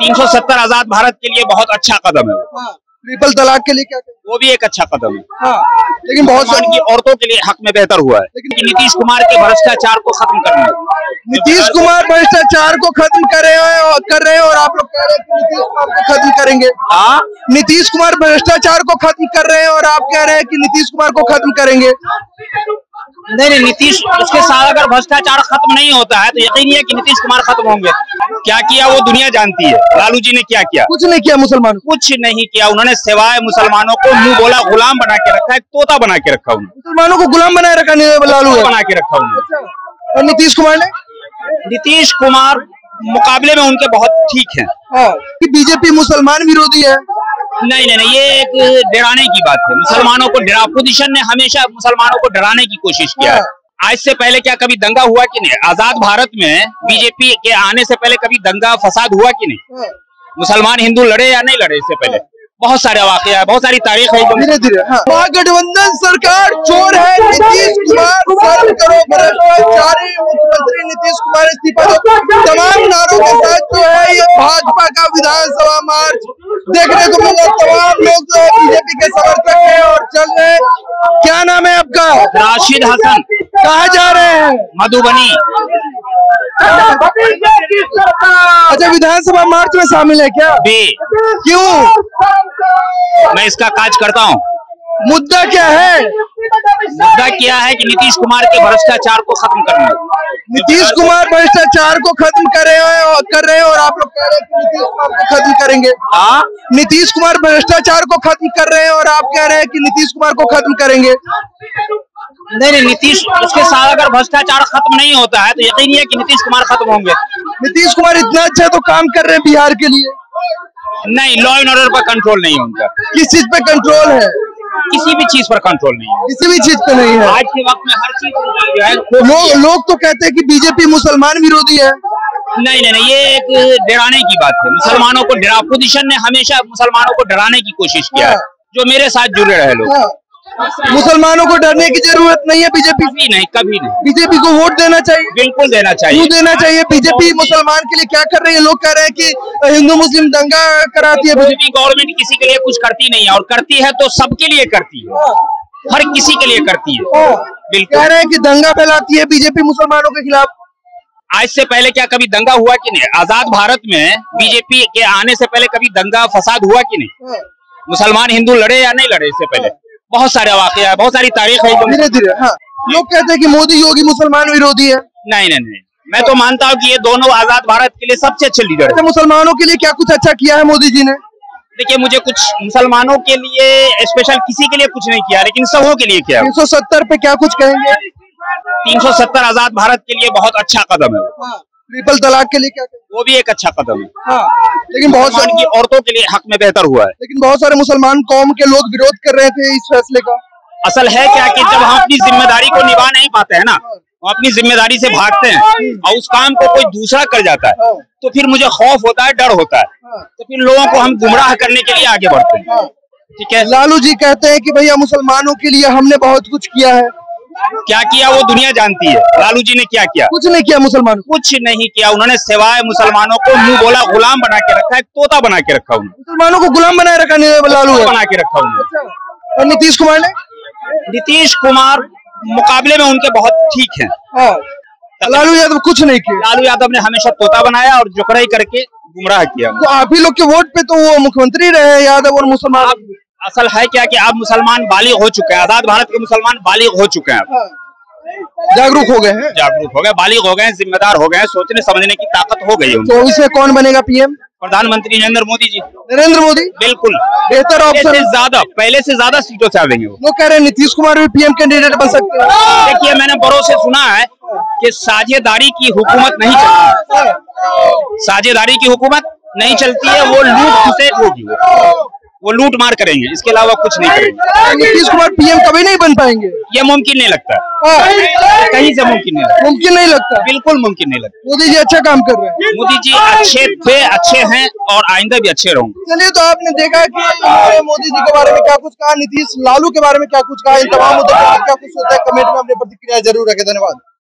370 आजाद भारत के लिए बहुत अच्छा कदम है। हाँ, ट्रिपल तलाक के लिए क्या करें? वो भी एक अच्छा कदम है। हाँ, लेकिन बहुत मुसलमान की औरतों के लिए हक में बेहतर हुआ है। लेकिन नीतीश कुमार के भ्रष्टाचार को खत्म करना है। नीतीश कुमार भ्रष्टाचार को खत्म कर रहे हैं और आप लोग कह रहे हैं कि नीतीश कुमार को खत्म करेंगे। हाँ, नीतीश कुमार भ्रष्टाचार को खत्म कर रहे हैं और आप कह रहे हैं कि नीतीश कुमार को खत्म करेंगे। नहीं, नीतीश, उसके साथ अगर भ्रष्टाचार खत्म नहीं होता है तो यकीन है कि नीतीश कुमार खत्म होंगे। क्या किया वो दुनिया जानती है। लालू जी ने क्या किया? कुछ नहीं किया मुसलमान, कुछ नहीं किया। उन्होंने सिवाय मुसलमानों को मुंह बोला गुलाम बना के रखा है, तोता बना के रखा उन्होंने। मुसलमानों को गुलाम बनाए रखा लालू बना के रखा उन्होंने। और नीतीश कुमार ने? नीतीश कुमार मुकाबले में उनके बहुत ठीक है। हाँ, कि बीजेपी मुसलमान विरोधी है। नहीं, ये एक डराने की बात है। मुसलमानों को डरा, अपोजिशन ने हमेशा मुसलमानों को डराने की कोशिश किया है। आज से पहले क्या कभी दंगा हुआ कि नहीं? आजाद भारत में बीजेपी के आने से पहले कभी दंगा फसाद हुआ कि नहीं? मुसलमान हिंदू लड़े या नहीं लड़े? इससे पहले बहुत सारे वाकया है, बहुत सारी तारीख है। धीरे धीरे महागठबंधन सरकार चोर है। नीतीश कुमार सर्व करो भ्रष्टाचारी, मुख्यमंत्री नीतीश कुमार इस्तीफा दो, तमाम नारों के साथ जो है ये भाजपा का विधानसभा मार्च देखने को मिला। तमाम लोग जो है बीजेपी के समर्थक हैं और चल रहे। क्या नाम है आपका? राशिद हसन। कहाँ जा रहे हैं? मधुबनी। अच्छा, विधानसभा मार्च में शामिल है क्या? क्यों? मैं इसका काज करता हूँ। मुद्दा क्या है? मुद्दा क्या है कि नीतीश कुमार के भ्रष्टाचार को खत्म करना है। नीतीश कुमार भ्रष्टाचार को खत्म कर रहे हैं और आप लोग कह रहे हैं कि नीतीश कुमार को खत्म करेंगे। हाँ, नीतीश कुमार भ्रष्टाचार को खत्म कर रहे हैं और आप कह रहे हैं कि नीतीश कुमार को खत्म करेंगे। नहीं, नीतीश, उसके साथ अगर भ्रष्टाचार खत्म नहीं होता है तो यकीन है कि नीतीश कुमार खत्म होंगे। नीतीश कुमार इतना अच्छा तो काम कर रहे हैं बिहार के लिए। नहीं, लॉ एंड ऑर्डर पर कंट्रोल नहीं है उनका। किस चीज पे कंट्रोल है? किसी भी चीज पर कंट्रोल नहीं है। किसी भी चीज पे नहीं है। आज के वक्त में हर चीज जो है लोग तो कहते हैं कि बीजेपी मुसलमान विरोधी है। नहीं, ये एक डराने की बात है। मुसलमानों को डरा, अपोजिशन ने हमेशा मुसलमानों को डराने की कोशिश किया है। जो मेरे साथ जुड़े रहे लोग। मुसलमानों को डरने की जरूरत नहीं है। बीजेपी कभी नहीं। बीजेपी को वोट देना चाहिए। बिल्कुल देना चाहिए। क्यों देना चाहिए? बीजेपी मुसलमान के लिए क्या कर रही है? लोग कह रहे हैं कि हिंदू मुस्लिम दंगा कराती है। बीजेपी गवर्नमेंट किसी के लिए कुछ करती नहीं है, और करती है तो सबके लिए करती है, हर किसी के लिए करती है। बिल्कुल कह रहे हैं कि दंगा फैलाती है बीजेपी मुसलमानों के खिलाफ। आज से पहले क्या कभी दंगा हुआ कि नहीं? आजाद भारत में बीजेपी के आने से पहले कभी दंगा फसाद हुआ कि नहीं? मुसलमान हिंदू लड़े या नहीं लड़े? इससे पहले बहुत सारे वाकया है, बहुत सारी तारीख है। धीरे धीरे लोग कहते हैं कि मोदी योगी मुसलमान विरोधी है। नहीं, मैं तो मानता हूँ कि ये दोनों आजाद भारत के लिए सबसे अच्छे लीडर है। मुसलमानों के लिए क्या कुछ अच्छा किया है मोदी जी ने? देखिए, मुझे कुछ मुसलमानों के लिए स्पेशल किसी के लिए कुछ नहीं किया, लेकिन सबों के लिए किया। 370 पे क्या कुछ कहेंगे? 370 आजाद भारत के लिए बहुत अच्छा कदम है। ट्रिपल तलाक के लिए क्या कहेंगे? वो भी एक अच्छा कदम है। लेकिन बहुत सारी की औरतों के लिए हक में बेहतर हुआ है। लेकिन बहुत सारे मुसलमान कौम के लोग विरोध कर रहे थे इस फैसले का। असल है क्या कि जब हम अपनी जिम्मेदारी को निभा नहीं पाते हैं ना, हम अपनी जिम्मेदारी से भागते हैं और उस काम को कोई दूसरा कर जाता है, तो फिर मुझे खौफ होता है, डर होता है, तो फिर लोगों को हम गुमराह करने के लिए आगे बढ़ते हैं। ठीक है। लालू जी कहते हैं कि भैया मुसलमानों के लिए हमने बहुत कुछ किया है। क्या किया वो दुनिया जानती है। लालू जी ने क्या किया? कुछ नहीं किया। मुसलमान कुछ नहीं किया। उन्होंने सिवाय मुसलमानों को मुंह बोला गुलाम बना के रखा है, तोता बना के रखा उन्होंने। मुसलमानों को गुलाम बनाए रखा लालू बना के रखा उन्होंने। और नीतीश कुमार ने? नीतीश कुमार मुकाबले में उनके बहुत ठीक है। लालू यादव कुछ नहीं किया। लालू यादव ने हमेशा तोता बनाया और जुकड़ाई करके गुमराह किया। तो आप ही लोग के वोट पे तो वो मुख्यमंत्री रहे यादव और मुसलमान। असल है क्या कि अब मुसलमान बालिग हो चुके हैं। आजाद भारत के मुसलमान बालिग हो चुके हैं, जागरूक हो गए हैं। जागरूक हो गए, बालिग हो गए, जिम्मेदार हो गए, सोचने समझने की ताकत हो गई है। तो इसमें कौन बनेगा पीएम? प्रधानमंत्री नरेंद्र मोदी जी। नरेंद्र मोदी बिल्कुल बेहतर ऑप्शन। पहले से ज्यादा सीटों से आ जाएंगे वो। लोग कह रहे हैं नीतीश कुमार भी पीएम कैंडिडेट बन सकते हैं। देखिए, मैंने बड़ों से सुना है कि साझेदारी की हुकूमत नहीं चलती। साझेदारी की हुकूमत नहीं चलती है, वो लूट घुसेट होगी, वो लूट मार करेंगे, इसके अलावा कुछ नहीं करेंगे। नीतीश कुमार पीएम कभी नहीं बन पाएंगे। ये मुमकिन नहीं लगता, कहीं से मुमकिन नहीं लगता। बिल्कुल मुमकिन नहीं लगता। मोदी जी अच्छा काम कर रहे हैं। मोदी जी अच्छे थे, अच्छे हैं और आइंदा भी अच्छे रहेंगे। चलिए, तो आपने देखा कि हमारे मोदी जी के बारे में क्या कुछ कहा, नीतीश लालू के बारे में क्या कुछ कहा, इन तमाम मुद्दों पर क्या कुछ होता है कमेंट में अपनी प्रतिक्रिया जरूर रखें। धन्यवाद।